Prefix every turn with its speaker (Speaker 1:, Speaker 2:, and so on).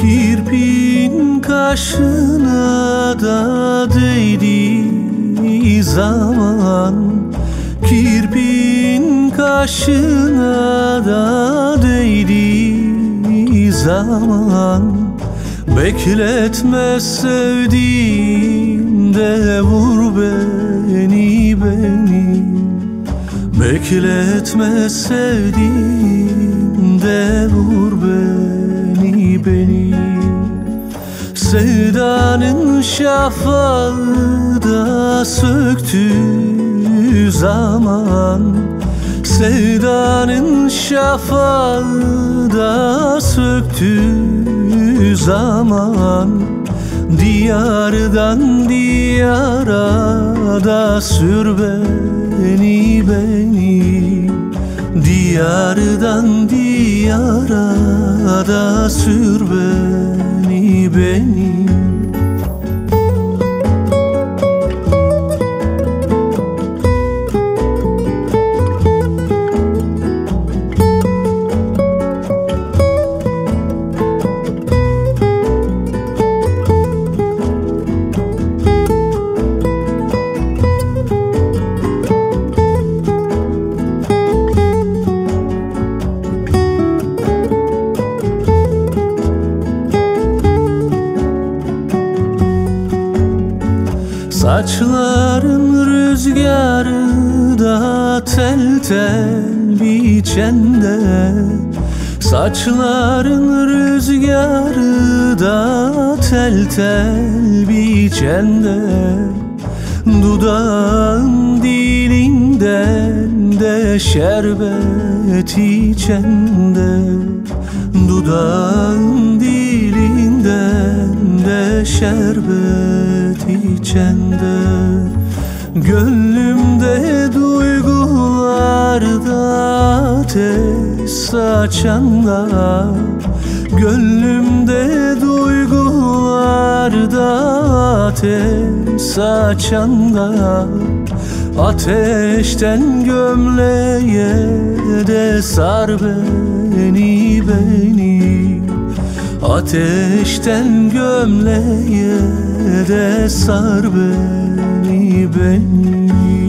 Speaker 1: Kirpin kaşına da değdiği zaman, kirpin kaşına da değdiği zaman, bekletme sevdiğimde vur beni, beni. Bekletme sevdiğimde vur beni, beni. Sevdanın şafağı da söktüğü zaman, sevdanın şafağı da söktüğü zaman, diyardan diyara da sür beni, beni. Diyardan diyara da sür beni, beni. Saçların rüzgarı da tel tel biçende, saçların rüzgarı da tel tel biçende, dudağın dilinden de şerbet içende, dudağın dilinden de şerbet içende. Gönlümde duygularda ateş saçanda, gönlümde duygularda ateş saçanda, ateşten gömleğe de sar beni, beni. Ateşten gömleğe de sar beni, beni.